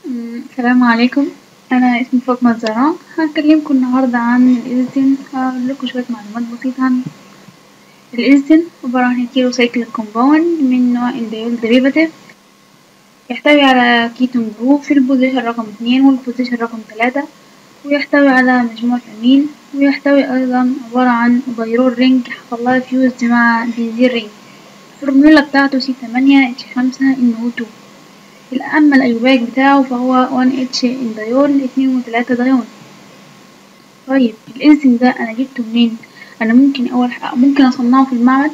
السلام عليكم. انا اسمي فاطمه الزهراء. هكلمكم النهارده عن الإيزيتين. هقول لكم شويه معلومات بسيطه عنه. الإيزيتين عباره عن كيلو سايكل كومباوند من نوع انديول ديريفاتيف، يحتوي على كيتون جروب في البوزيشن رقم 2 والبوزيشن رقم 3، ويحتوي على مجموعه امين، ويحتوي ايضا عباره عن بايرول رينج حصلها فيوز مع بنزين رينج. الفورمولا بتاعته C8H5NO2. أما الأيوباك بتاعه فهو 1H انديول 2 و3 دايون. طيب الإنزيم ده أنا جبته منين؟ أنا ممكن أول حاجة ممكن أصنعه في المعمل،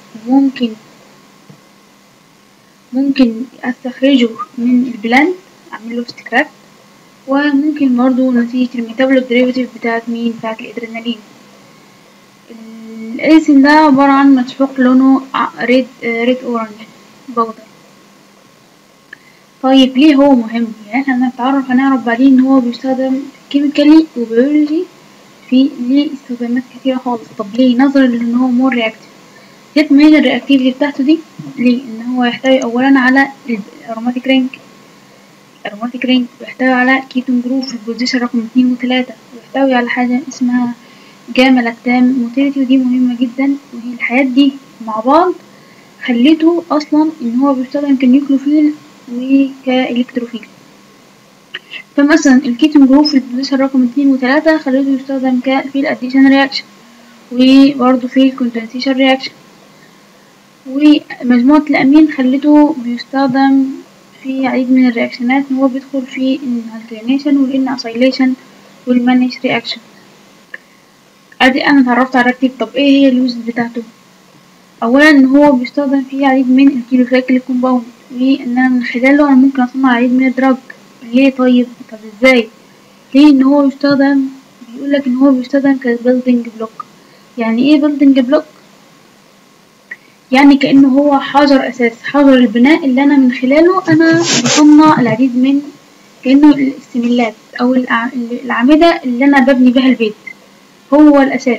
وممكن أستخرجه من البلانت أعمله اكستراكت، وممكن برضو نتيجة الميتابوليك ديريفاتيف بتاعت الأدرينالين. الإنزيم ده عبارة عن مسحوق لونه ريد أورنج بودر. طيب ليه هو مهم؟ يعني احنا هنعرف بعدين ان هو بيستخدم كيميكالي وبيولوجي ليه استخدامات كتيرة خالص. طب ليه؟ نظرا لان هو مور رياكتيف. جت من الرياكتيفيتي بتاعته دي ليه؟ ان هو يحتوي اولا على الاروماتيك رينج. الاروماتيك رينج بيحتوي على كيتون جروب في البوزيشن رقم 2 و3، ويحتوي على حاجة اسمها جاما لاكتام موتيليتي، ودي مهمة جدا. وهي الحاجات دي مع بعض خليته اصلا ان هو بيستخدم كنيوكلوفيل وكالكتروفيل. فمثلا الكيتون جروب في البوزيشن رقم 2 و3 خليته يستخدم في الاديشن رياكشن، وبرضه في الكوندنسيشن رياكشن. ومجموعة الأمين خليته بيستخدم في عديد من الرياكشنات، ان هو بيدخل في الالكينيشن والان اسايليشن والمانيش رياكشن. ادي انا اتعرفت على الرياكتيف. طب ايه هي اليوز بتاعته؟ اولا ان هو بيستخدم في عديد من الكيلو سايكل كومباوند، وان انا من خلاله انا ممكن اصنع عديد من الدراج. ليه؟ طب ازاي؟ ليه ان هو يستخدم؟ بيقولك ان هو بيستخدم كبيلدينج بلوك. يعني ايه بيلدينج بلوك؟ يعني كأنه هو حجر اساس، حجر البناء اللي انا من خلاله انا بصنع العديد من، كأنه السميلات او الاعمدة اللي انا ببني بها البيت، هو الاساس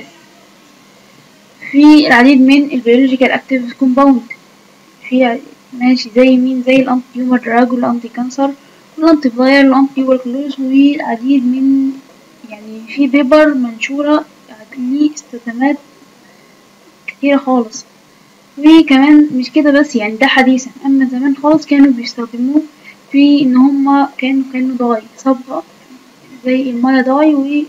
في العديد من البيولوجيكال اكتيف كومباوند. في ماشي زي مين؟ زي الانتي تيومر دراج والانتي كانسر والانتي فايرال والانتي تيوبركلوز، والعديد من، يعني في بيبر منشورة ليه استخدامات كتيرة خالص. وكمان مش كده بس، يعني ده حديثا، اما زمان خالص كانوا بيستخدموه في ان هما كانوا داي صبغة زي المايا داي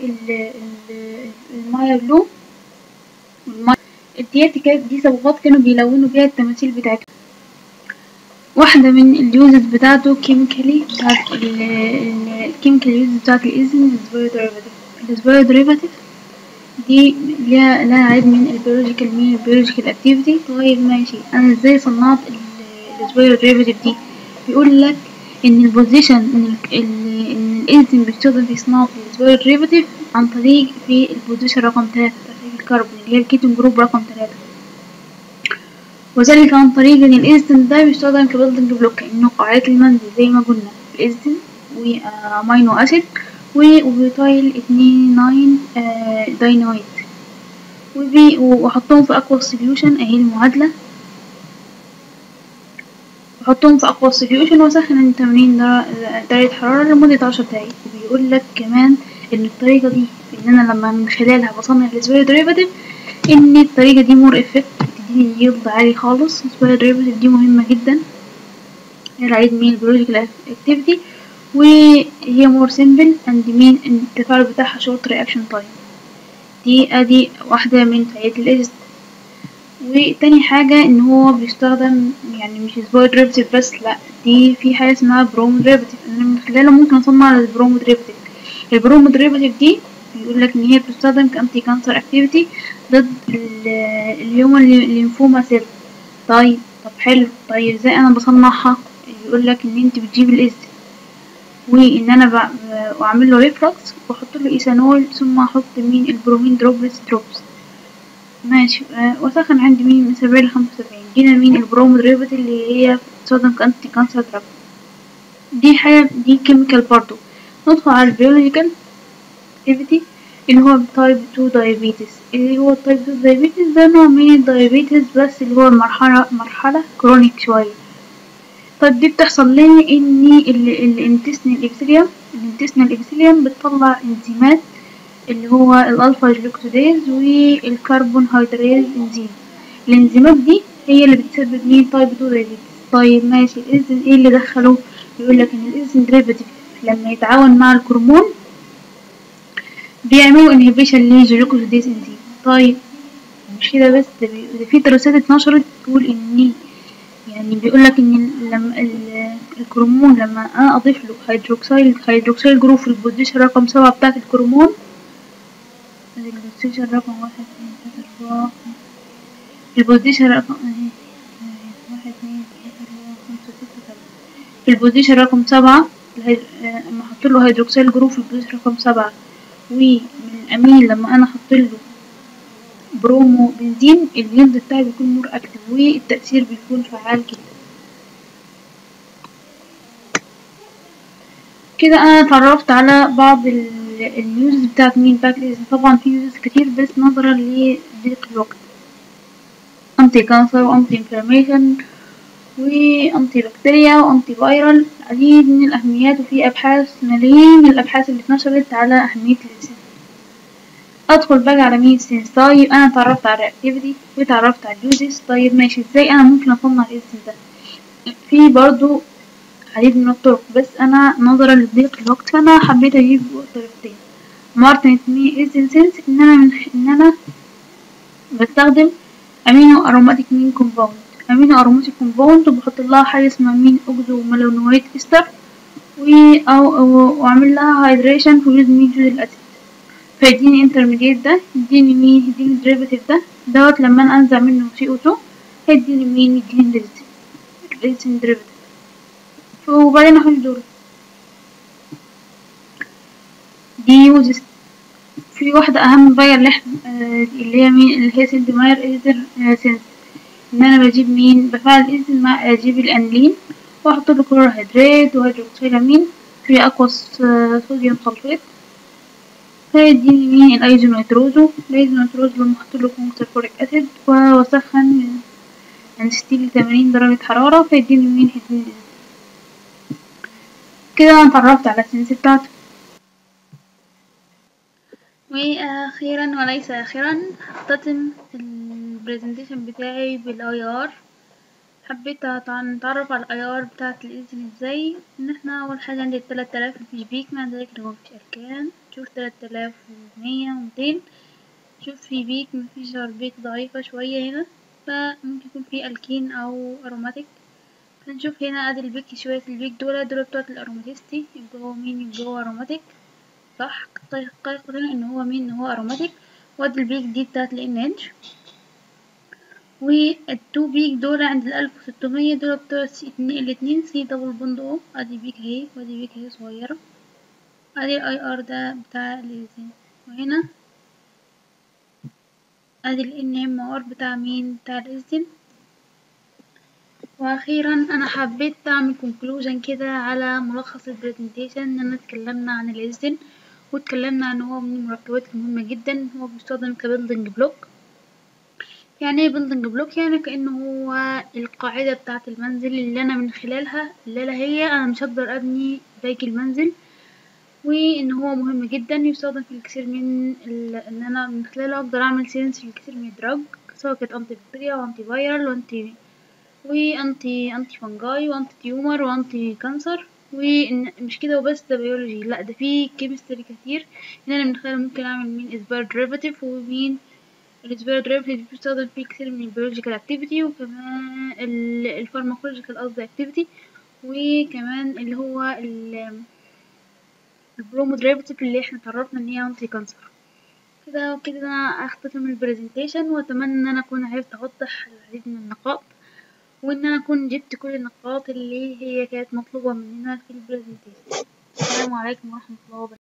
والمايا بلو والمايا دي صبغات كانوا بيلونوا بيها التماثيل بتاعتهم. واحدة من اليوزز بتاعته كيميكالي بتاعت الكيميكال يوزز بتاعت الإذن السبايو ديريفاتيف دي لها عدد من البيولوجيكال اكتيفيتي. طيب ماشي، انا ازاي صنعت السبايو ديريفاتيف دي؟ بيقول لك ان البوزيشن ان الانزيم بيستخدم في صناعة السبايو ديريفاتيف عن طريق في البوزيشن رقم 3 في الكربون اللي هي الكيتون جروب رقم 3، وذلك عن طريق ان الانزيم ده بيستخدم كبيلدينج بلوك، انه قاعدة المنزل زي ما قلنا الانزيم وامينو اسيد وبيتايل 2 داينويت، واحطهم في اقوى سوليوشن اهي المعادلة، واحطهم في اقوى سوليوشن واسخن 80 درجة حرارة لمدة 10 دقايق. وبيقول لك كمان ان الطريقة دي ان انا لما من خلالها بصنع السبايو ديريفاتيف ان الطريقة دي مور افكت بتديني يلد عالي خالص. السبايو ديريفاتيف دي مهمة جدا، العديد من البيولوجيكال اكتيفيتي، وهي مور سيمبل اند مين التفاعل بتاعها شورت رياكشن تايم. ادي واحدة من فوائد الإيزيت. وتاني حاجة ان هو بيستخدم يعني مش سبايو ديريفاتيف بس، لا دي في حاجة اسمها برومو ديريفاتيف، ان من خلاله ممكن اصنع البرومو ديريفاتيف. البرومو ديريفاتيف دي بيقولك ان هي بتستخدم كأنتي كانسر اكتيفيتي ضد الهيومن ليمفوما سيل. طب حلو. طيب ازاي انا بصنعها؟ يقولك ان انت بتجيب الإيزيت وان انا واعمل له ريفلكس واحط له ايثانول، ثم احط البرومين دروبس. ماشي. وسخن عندي من 70 ل75. جينا البرومو ديريفاتيف اللي هي بتستخدم كأنتي كانسر دراج. دي كيميكال برضو. ندخل على البيولوجيكال اكتيفيتي اللي هو تايب 2 دايابيتس. اللي هو تايب 2 دايابيتس ده نوع من الدايابيتس، بس اللي هو مرحلة كرونيك شوية. طيب دي بتحصل ليه؟ ان الانتستينال ابيثيليوم بتطلع انزيمات اللي هو الالفا جلوكسيديز والكربون هيدريز انزيم. الانزيمات دي هي اللي بتسبب مين؟ تايب 2 دايابيتس. طيب ماشي، الاذن ايه اللي دخله؟ بيقولك ان الاذن ديريفاتيف لما يتعاون مع الهرمون بيعملوا انهبيشن للجلوكوزيديز انزيم. طيب مش كده بس، ده في دراسات اتنشرت بتقول ان يعني بيقولك ان لما الكرومون لما انا اضيف له هيدروكسيل جروب في البوزيشن رقم 7 بتاعت الكرومون، البوزيشن رقم 1 2 3 4، البوزيشن رقم اهي 1 2 3 4 5 6 7، في البوزيشن رقم 7 لما احط له هيدروكسيل جروب في البوزيشن رقم 7، ومن الامين لما انا احط له برومو بنزين اليلد بتاعي بيكون مور اكتف والتأثير بيكون فعال جدا. كده انا اتعرفت على بعض اليوزز بتاعت مين باك ليزن. طبعا في يوزز كتير بس نظرا لضيق الوقت، انتي كانسر وانتي انفلاميشن وانتي بكتيريا وانتي فايرال، العديد من الاهميات، وفي ابحاث ملايين من الابحاث اللي اتنشرت على اهمية الانسان. ادخل بقى على مين سينس. طيب انا اتعرفت على الرياكتيفيتي واتعرفت على اليوزز. طيب ماشي، ازاي انا ممكن اصنع الانسان ده؟ في برضو عديد من الطرق، بس انا نظرا لضيق الوقت فانا حبيت اجيب طريقتين. مارتن مي اسنسنس ان انا بستخدم امينو اروماتيك مين كومباوند. امينو اروماتيك كومباوند وبحط لها حاجه اسمها مين اوكزو مالونويت استر واعمل لها هايدريشن في جزء من جزء الاسيد، فيديني انترميديت ده يديني مين؟ يديني ديريفاتيف ده دوت لما انا انزع منه CO2 هيديني مين؟ يديني ريزين ديريفاتيف. وبعدين احط دول دي يوزز. في واحدة أهم بقى اللي هي مين؟ اللي هي سيلد ماير إيزر سينس. إن أنا بجيب مين؟ بفعل إيزر مع أجيب الأنلين وأحط له كلورهيدرات وهيدروكسيلامين في أقوس صوديوم صلفات، فيديني مين؟ الأيزونيتروزو. لما أحط له كونسرفوريك أسيد وأسخن من 60 ل80 درجة حرارة فيديني مين؟ هيديني كده أنا اتعرفت على السنس بتاعته. واخيرا وليس اخرا هختتم البرزنتيشن بتاعي بالاي ار. حبيت نتعرف على الاي ار بتاعت الاذن ازاي. ان احنا اول حاجه عندي 3000 مفيش بيك، مع ذلك رقم مفيش اركان. شوف 3100 و200 شوف في بيك، مفيش غير بيك ضعيفه شويه هنا، فممكن يكون في الكين او اروماتيك. هنشوف هنا ادي البيك، شويه البيك دول بتوعت الاروماتيستي، يبقى هو مين؟ يبقى هو اروماتيك صح. قررنا ان هو مين؟ ان هو اروماتيك. وادي البيك دي بتاعت الNH، والتو بيك دول عند 1600 دول بتوع الاتنين سي دبل بوند او. ادي بيك اهي وادي بيك اهي صغيرة. ادي الاي ار ده بتاع الإيزين، وهنا ادي الNMR بتاع مين؟ بتاع الإيزين. واخيرا انا حبيت اعمل كونكلوجن كده على ملخص البرزنتيشن. اننا اتكلمنا عن الإيزين واتكلمنا ان هو من المركبات المهمة جدا. هو بيستخدم كبيلدنج بلوك. يعني ايه بيلدنج بلوك؟ يعني كأنه هو القاعدة بتاعة المنزل اللي انا من خلالها الليلة هي انا مش هقدر ابني باقي المنزل. وان هو مهم جدا يستخدم في الكثير من ان انا من خلاله اقدر اعمل سينس في الكثير من الدراج، سواء كانت انتي بكتيريا وانتي فايرال وانتي فانجاي وانتي تيومر وانتي كانسر. ومش كده وبس، ده بيولوجي، لا ده في كيمستري كتير ان انا من خلاله ممكن اعمل مين؟ اسبار ديريفاتيف. ومين الاسبير ديريفاتيف بيستخدم فيه كتير من البيولوجيكال اكتيفيتي، وكمان الفارماكولوجيكال قصدي اكتيفيتي، وكمان اللي هو البرومو ديريفاتيف اللي احنا اتعرفنا ان هي انتي كانسر. كده وكده انا اختتم البرزنتيشن، واتمنى ان انا اكون عرفت اوضح العديد من النقاط، وان انا اكون جبت كل النقاط اللي هي كانت مطلوبة مننا في البرزنتيشن. السلام عليكم ورحمة الله وبركاته.